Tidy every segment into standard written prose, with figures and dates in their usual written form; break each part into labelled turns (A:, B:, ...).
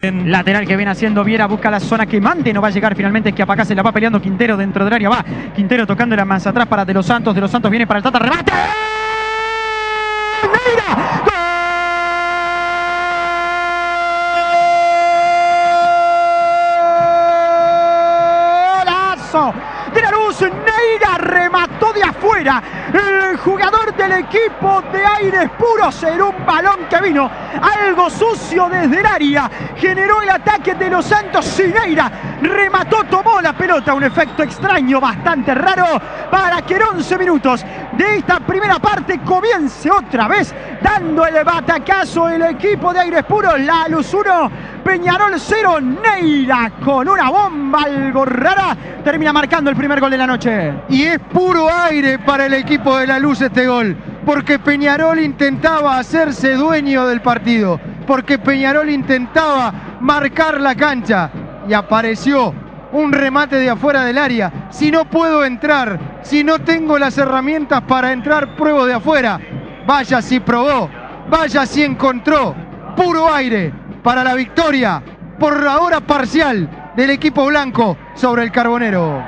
A: Lateral que viene haciendo Viera, busca la zona que mande, no va a llegar finalmente, es que para acá se la va peleando Quintero dentro del área, va Quintero tocándola más atrás para De los Santos viene para el Tata, remate. ¡Neira! ¡Golazo de la Luz! Neira remató de afuera, el jugador del equipo de Aires Puros en un balón que vino algo sucio desde el área, generó el ataque de Los Santos y Neira remató, tomó la pelota, un efecto extraño, bastante raro, para que en 11 minutos de esta primera parte comience otra vez dando el batacazo el equipo de Aires Puros. La Luz 1, Peñarol 0, Neira con una bomba algo rara termina marcando el primer gol de la noche.
B: Y es puro aire para el equipo de La Luz este gol, porque Peñarol intentaba hacerse dueño del partido, porque Peñarol intentaba marcar la cancha y apareció un remate de afuera del área. Si no puedo entrar, si no tengo las herramientas para entrar, pruebo de afuera. Vaya si probó, vaya si encontró. Puro aire para la victoria, por ahora parcial, del equipo blanco sobre el Carbonero.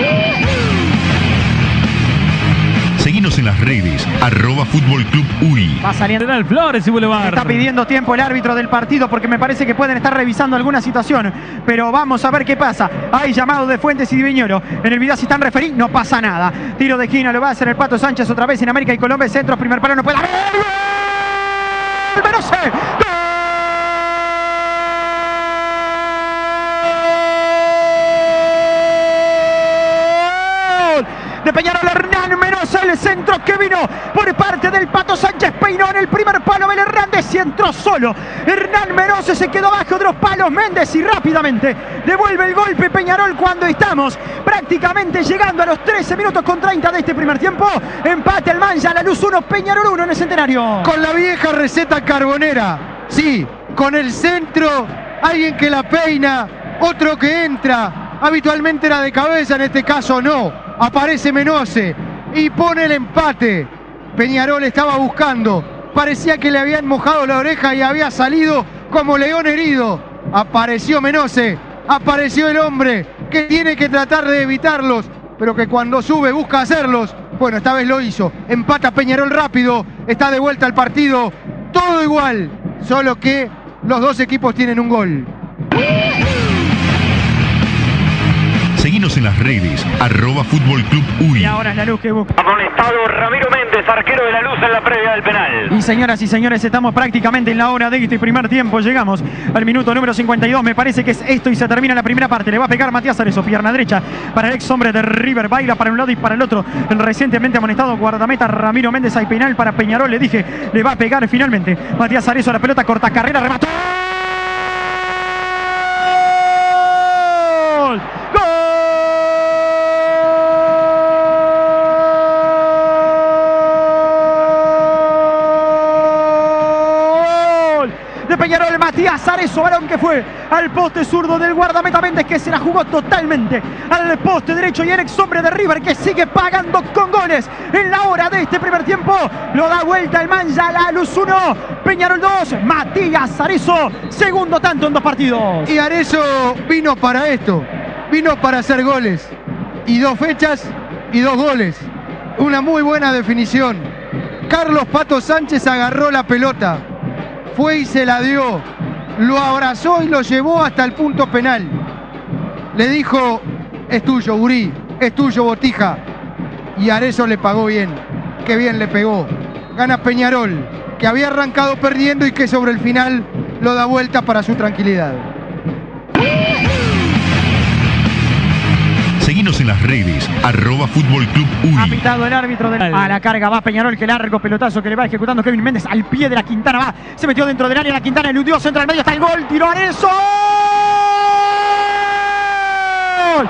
C: Seguinos en las redes, @Fútbol Club UI.
A: Va saliendo
D: General Flores y Boulevard.
A: Está pidiendo tiempo el árbitro del partido porque me parece que pueden estar revisando alguna situación, pero vamos a ver qué pasa. Hay llamado de Fuentes y de Viñolo. En el video si están referí, no pasa nada. Tiro de esquina, lo va a hacer el Pato Sánchez otra vez en América y Colombia. Centro, primer palo, no puede. ¡Gol! ¡Menose! De Peñarol, Hernán Menose, el centro que vino por parte del Pato Sánchez, peinó en el primer palo Abel Hernández y entró solo. Hernán Menose se quedó bajo de los palos Méndez y rápidamente devuelve el golpe Peñarol cuando estamos prácticamente llegando a los 13 minutos con 30 de este primer tiempo. Empate al Mancha, La Luz 1, Peñarol 1 en el Centenario.
B: Con la vieja receta carbonera, sí, con el centro, alguien que la peina, otro que entra, habitualmente era de cabeza, en este caso no. Aparece Menose y pone el empate. Peñarol estaba buscando, parecía que le habían mojado la oreja y había salido como león herido. Apareció Menose, apareció el hombre que tiene que tratar de evitarlos, pero que cuando sube busca hacerlos. Bueno, esta vez lo hizo. Empata Peñarol rápido, está de vuelta al partido, todo igual, solo que los dos equipos tienen un gol.
C: Seguinos en las redes, @Fútbol Club UI.
A: Y ahora es La Luz que busca.
E: Amonestado Ramiro Méndez, arquero de La Luz en la previa del penal.
A: Y señoras y señores, estamos prácticamente en la hora de este primer tiempo. Llegamos al minuto número 52. Me parece que es esto y se termina la primera parte. Le va a pegar Matías Arezo, pierna derecha para el ex hombre de River. Baila para un lado y para el otro. El recientemente amonestado guardameta Ramiro Méndez. Hay penal para Peñarol. Le dije, le va a pegar finalmente. Matías Arezo a la pelota, corta carrera, remató. ¡Gol! ¡Gol! De Peñarol, Matías Arezo, balón que fue al poste zurdo del guardameta Méndez, que se la jugó totalmente al poste derecho, y el ex hombre de River que sigue pagando con goles en la hora de este primer tiempo. Lo da vuelta el Mancha, La Luz 1, Peñarol 2, Matías Arezo, segundo tanto en 2 partidos.
B: Y Arezo vino para esto, vino para hacer goles, y 2 fechas y 2 goles. Una muy buena definición. Carlos Pato Sánchez agarró la pelota, fue y se la dio, lo abrazó y lo llevó hasta el punto penal. Le dijo, es tuyo, gurí, es tuyo, Botija. Y Arezo le pagó bien, qué bien le pegó. Gana Peñarol, que había arrancado perdiendo y que sobre el final lo da vuelta para su tranquilidad.
C: Seguinos en las redes, @Fútbol Club
A: Ha
C: UI.
A: pitado el árbitro a la carga, va Peñarol, que largo pelotazo que le va ejecutando Kevin Méndez al pie de la Quintana, va, se metió dentro del área, la Quintana eludió, centro al medio, está el gol, tiró Arezo. ¡Gol!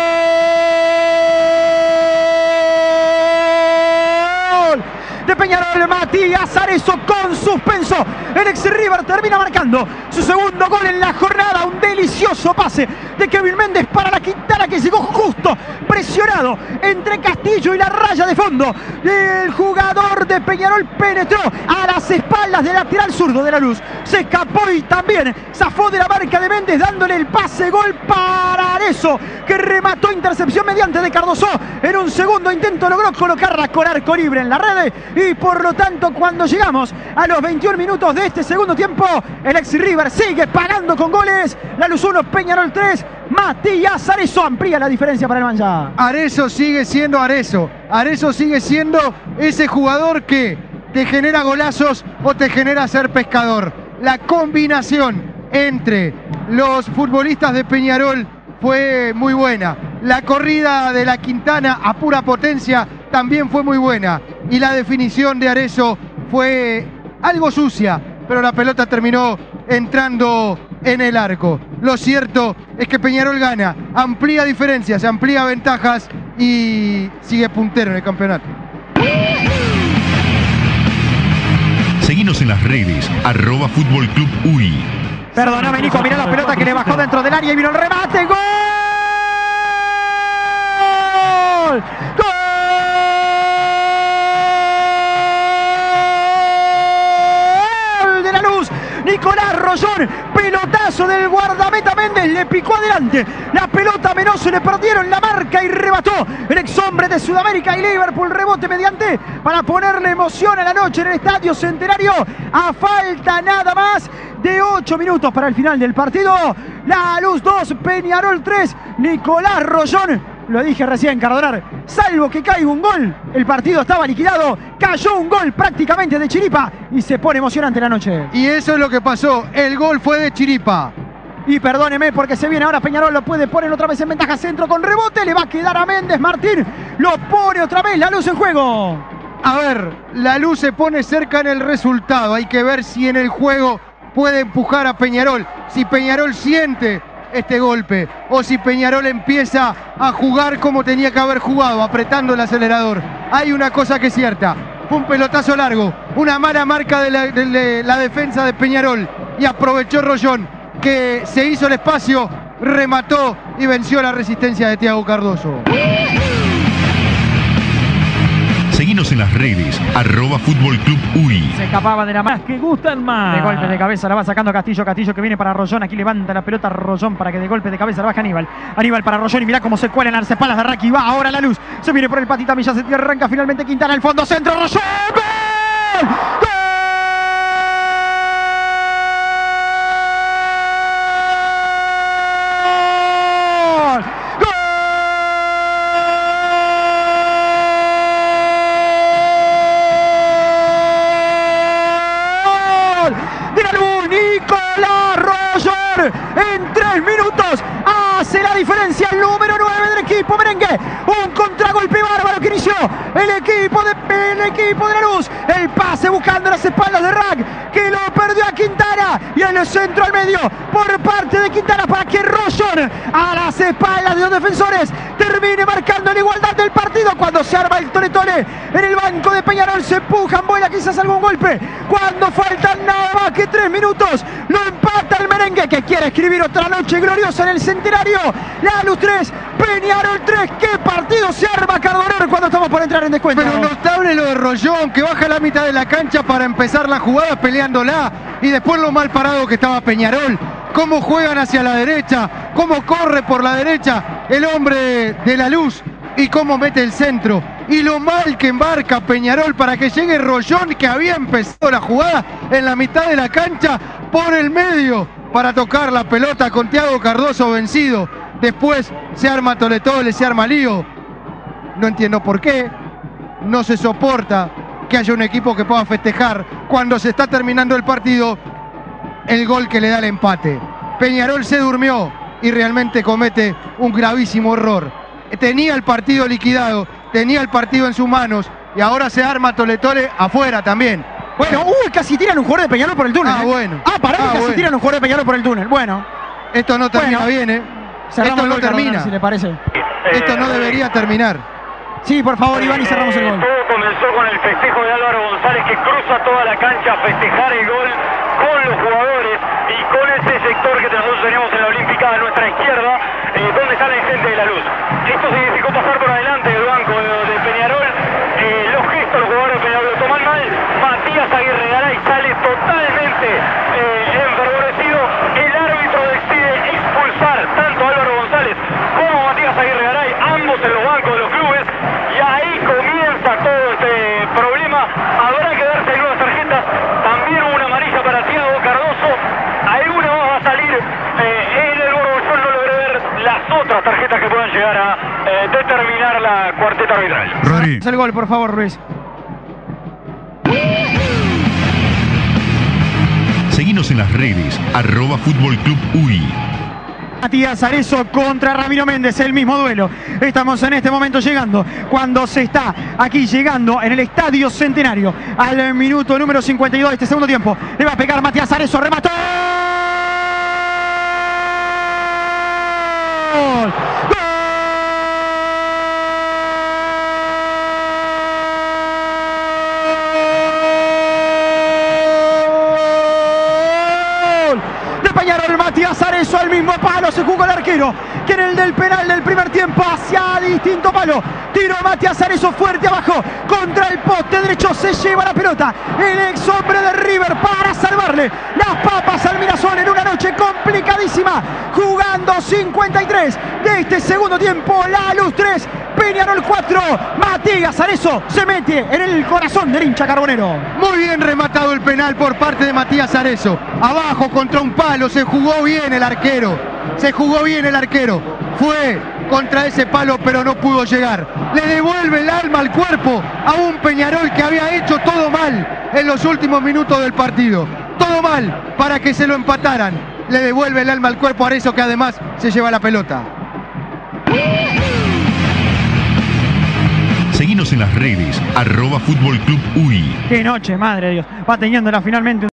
A: ¡Gol! De Peñarol, Matías Arezzo con suspenso. El ex River termina marcando su segundo gol en la jornada. Un delicioso pase de Kevin Méndez para la Quintana, que llegó justo presionado entre Castillo y la raya de fondo. El jugador de Peñarol penetró a las espaldas del lateral zurdo de Lanús. Se escapó y también zafó de la marca de Méndez, dándole el pase gol para Arezzo, que remató intercepción mediante de Cardoso. En un segundo intento logró colocarla con arco libre en la red, y por lo tanto, cuando llegamos a los 21 minutos de este segundo tiempo, el ex River sigue pagando con goles. Lanús 1, Peñarol 3. Matías Arezzo amplía la diferencia para el Mancha.
B: Arezzo sigue siendo Arezzo. Arezzo sigue siendo ese jugador que te genera golazos o te genera ser pescador. La combinación entre los futbolistas de Peñarol fue muy buena. La corrida de la Quintana a pura potencia también fue muy buena. Y la definición de Arezzo fue algo sucia, pero la pelota terminó entrando en el arco. Lo cierto es que Peñarol gana, amplía diferencias, amplía ventajas y sigue puntero en el campeonato.
C: Seguinos en las redes, @Fútbol Club UI.
A: Perdóname, Nico, mirá la pelota que le bajó dentro del área y vino el remate. ¡Gol! ¡Gol! De Lanús, Nicolás Rollón, pelotazo del guardameta Méndez, le picó adelante. La pelota menos se le perdieron la marca y rebató el ex hombre de Sudamérica y Liverpool. Rebote mediante para ponerle emoción a la noche en el Estadio Centenario. A falta nada más de 8 minutos para el final del partido. Lanús 2, Peñarol 3. Nicolás Rollón, lo dije recién, Cardonar, salvo que caiga un gol, el partido estaba liquidado. Cayó un gol prácticamente de chiripa y se pone emocionante la noche.
B: Y eso es lo que pasó, el gol fue de chiripa.
A: Y perdóneme porque se viene ahora Peñarol, lo puede poner otra vez en ventaja, centro con rebote, le va a quedar a Méndez Martín, lo pone otra vez Lanús en juego.
B: A ver, Lanús se pone cerca en el resultado, hay que ver si en el juego puede empujar a Peñarol, si Peñarol siente este golpe o si Peñarol empieza a jugar como tenía que haber jugado, apretando el acelerador. Hay una cosa que es cierta, fue un pelotazo largo, una mala marca de la defensa de Peñarol y aprovechó Rollón, que se hizo el espacio, remató y venció la resistencia de Thiago Cardoso.
C: Seguinos en las redes, @Fútbol Club UI.
A: Se escapaba de la más que gustan más. De golpe de cabeza la va sacando Castillo. Castillo que viene para Rollón. Aquí levanta la pelota Rollón para que de golpe de cabeza la baja Aníbal. Aníbal para Rollón y mirá cómo se cuela en las espaldas de Raki. Va ahora la luz. Se viene por el patita Milla. Se arranca finalmente Quintana al fondo. Centro Rollón. ¡Gol! ¡Gol! En 3 minutos hace la diferencia el número 9 del equipo merengue. Un contragolpe bárbaro que inició el equipo de Lanús. El pase buscando las espaldas de Rack, que lo perdió a Quintana, y en el centro al medio por parte de Quintana para que Rollón, a las espaldas de los defensores, termine marcando la igualdad del partido. Cuando se arma el tole-tole en el banco de Peñarol, se empujan, vuela quizás algún golpe. Cuando faltan nada más que 3 minutos, lo empata el merengue, que quiere escribir otra noche gloriosa en el Centenario. Lanús 3, Peñarol 3. ¿Qué partido se arma, Cardonar, cuando estamos por entrar en descuento?
B: Pero notable lo de Rollón, que baja a la mitad de la cancha para empezar la jugada peleándola, y después lo mal parado que estaba Peñarol. Cómo juegan hacia la derecha, cómo corre por la derecha el hombre de Lanús y cómo mete el centro. Y lo mal que embarca Peñarol para que llegue Rollón, que había empezado la jugada en la mitad de la cancha, por el medio para tocar la pelota con Thiago Cardoso vencido. Después se arma tole-tole, se arma lío. No entiendo por qué. No se soporta que haya un equipo que pueda festejar cuando se está terminando el partido el gol que le da el empate. Peñarol se durmió y realmente comete un gravísimo error. Tenía el partido liquidado, tenía el partido en sus manos y ahora se arma tole-tole afuera también.
A: Bueno, casi tiran un jugador de Peñarol por el túnel.
B: Bueno.
A: Casi tiran un jugador de Peñarol por el túnel. Bueno.
B: Esto no termina bien,
A: Esto
B: no termina.
A: Si le parece.
B: Esto no debería terminar.
A: Sí, por favor, Iván, y cerramos el gol.
E: Todo comenzó con el festejo de Álvaro González, que cruza toda la cancha a festejar el gol con los jugadores y con ese sector que nosotros tenemos en la Olímpica a nuestra izquierda, donde está la gente de la luz. Esto significó pasar por adelante del banco de Peñarol. Los gestos, los jugadores de Peñarol lo toman mal. Matías Aguirre Garay sale totalmente enfervorecido. El árbitro decide expulsar tanto a Álvaro González como a Matías Aguirre Garay, ambos en los bancos de los clubes, y ahí comienza todo este problema. Habrá que darse nuevas tarjetas. También una amarilla para Thiago Cardoso. Alguna más va a salir en el Borbollón. No logré ver las otras tarjetas que puedan llegar a determinar la cuarteta arbitral.
C: Rodri.
A: El gol, por favor, Luis.
C: Seguinos en las redes, @Fútbol Club UI.
A: Matías Arezzo contra Ramiro Méndez, el mismo duelo. Estamos en este momento llegando, cuando se está aquí llegando en el Estadio Centenario, al minuto número 52 de este segundo tiempo. Le va a pegar Matías Arezzo, remató. ¡Gol! Peñarol, Matías Arezzo al mismo palo, se jugó el arquero, que en el del penal del primer tiempo hacia distinto palo. Tiro Matías Arezzo fuerte abajo, contra el poste derecho, se lleva la pelota. El ex hombre de River para salvarle las papas al Mirasol en una noche complicadísima. Jugando 53 de este segundo tiempo, La Luz 3, Peñarol 4. Matías Arezzo se mete en el corazón del hincha carbonero.
B: Muy bien rematado el penal por parte de Matías Arezzo. Abajo contra un palo, se jugó bien el arquero. Se jugó bien el arquero. Fue contra ese palo, pero no pudo llegar. Le devuelve el alma al cuerpo a un Peñarol que había hecho todo mal en los últimos minutos del partido. Todo mal para que se lo empataran. Le devuelve el alma al cuerpo a Arezzo, que además se lleva la pelota.
C: Seguinos en las redes, @Fútbol Club UI.
A: Qué noche, madre de Dios. Va teniéndola finalmente.